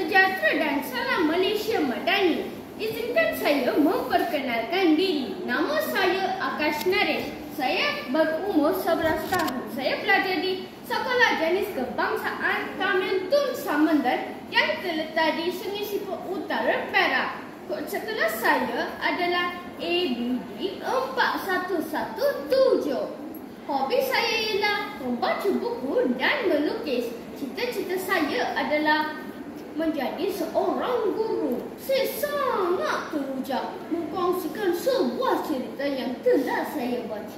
sejahtera dan salam Malaysia Madani. Izinkan saya memperkenalkan diri. Nama saya Akash Naresh. Saya berumur 11 tahun. Saya belajar di Sekolah Jenis Kebangsaan Kamyuntun Sambantan yang terletak di Sungai Siput Utara, Perak. Kod sekolah saya adalah ABD 4117. Hobi saya ialah membaca buku dan melukis. Cita-cita saya adalah menjadi seorang guru. Saya sangat teruja mengkongsikan sebuah cerita yang telah saya baca.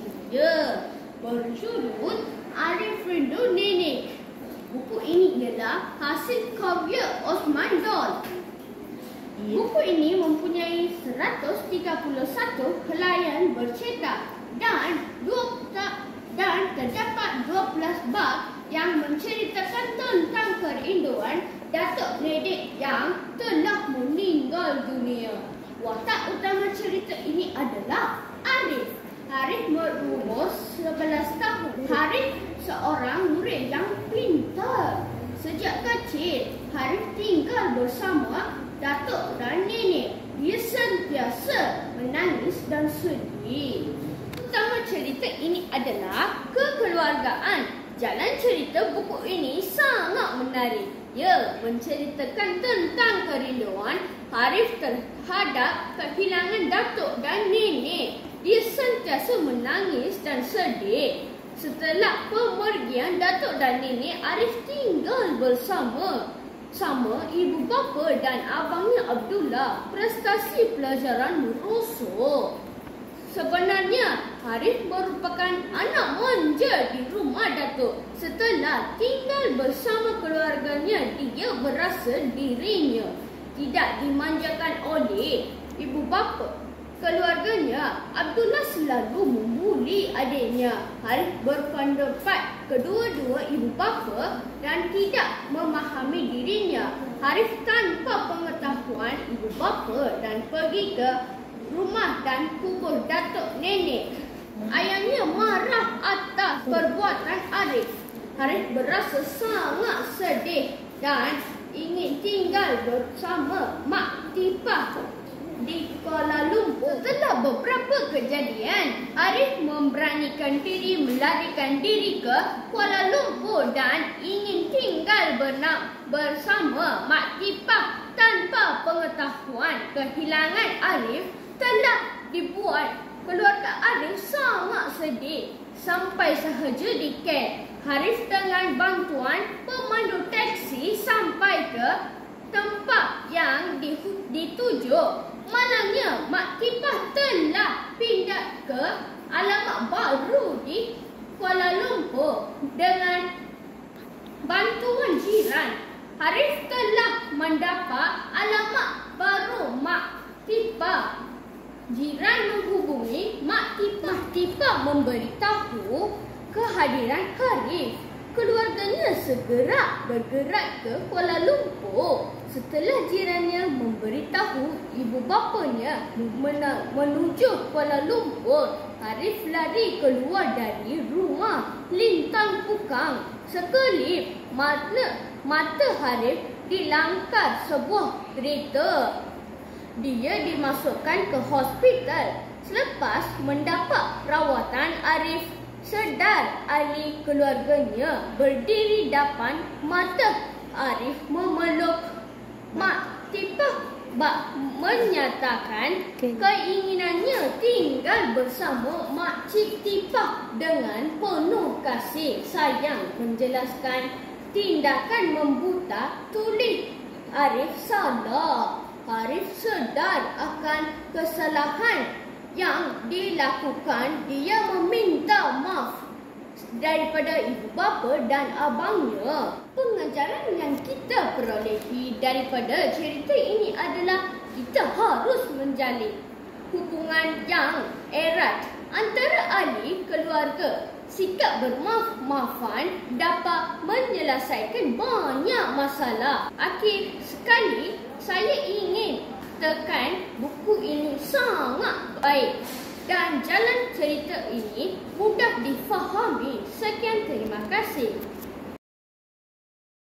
Berjudul Arif Rindu Nenek. Buku ini ialah hasil karya Osman Dol. Buku ini mempunyai 131 helaian bercetak dan terdapat 12 bab yang menceritakan tentang kerinduan Datuk Nenek yang telah meninggal dunia. Watak utama cerita ini adalah Arif. Arif berumur 11 tahun. Arif seorang murid yang pintar. Sejak kecil, Arif tinggal bersama Datuk dan Nenek. Dia sentiasa menangis dan sedih. Utama cerita ini adalah kekeluargaan. Jalan cerita buku ini sangat menarik. Ia menceritakan tentang kerinduan Arif terhadap kehilangan Datuk dan Nenek. Dia sentiasa menangis dan sedih. Setelah pemergian Datuk dan Nenek, Arif tinggal bersama ibu bapa dan abangnya Abdullah. Prestasi pelajaran merosot. Sebenarnya, Arif merupakan anak manja di rumah Datuk. Setelah tinggal bersama keluarganya, dia berasa dirinya tidak dimanjakan oleh ibu bapa. Keluarganya, Abdullah selalu membuli adiknya. Arif berpendapat kedua-dua ibu bapa dan tidak memahami dirinya. Arif tanpa pengetahuan ibu bapa dan pergi ke rumah dan kubur Datuk Nenek. Ayahnya marah atas perbuatan Arif. Arif berasa sangat sedih dan ingin tinggal bersama Mak Tipah di Kuala Lumpur. Setelah beberapa kejadian, Arif memberanikan diri melarikan diri ke Kuala Lumpur dan ingin tinggal bersama Mak Tipah. Tanpa pengetahuan, kehilangan Arif telah dibuat keluarga Arif sangat sedih. Sampai sahaja di ket, Arif dengan bantuan pemandu teksi sampai ke tempat yang dituju. Malangnya, Mak Tipah telah pindah ke alamat baru di Kuala Lumpur. Dengan bantuan jiran, Arif telah mendapat alamat baru Mak Tipah. Jiran menghubungi Mak Tipah. Tipah memberitahu kehadiran Arif. Keluarganya segera bergerak ke Kuala Lumpur. Setelah jirannya memberitahu ibu bapanya menuju Kuala Lumpur, Arif lari keluar dari rumah lintang pukang. Sekelip mata Arif dilangkar sebuah kereta. Dia dimasukkan ke hospital. Selepas mendapat perawatan, Arif sedar ahli keluarganya berdiri depan mata Arif memeluk Mak Tipah. Menyatakan keinginannya tinggal bersama Mak Cik Tipah dengan penuh kasih sayang. Menjelaskan tindakan membuta tulis Arif salah. Arif sedar akan kesalahan yang dilakukan. Dia meminta maaf daripada ibu bapa dan abangnya. Pengajaran yang kita perolehi daripada cerita ini adalah kita harus menjalin hubungan yang erat antara ahli keluarga. Sikap bermaaf-maafan dapat menyelesaikan banyak masalah. Akhir sekali, saya ingin tekan buku ini sangat baik dan jalan cerita ini mudah difahami. Sekian, terima kasih.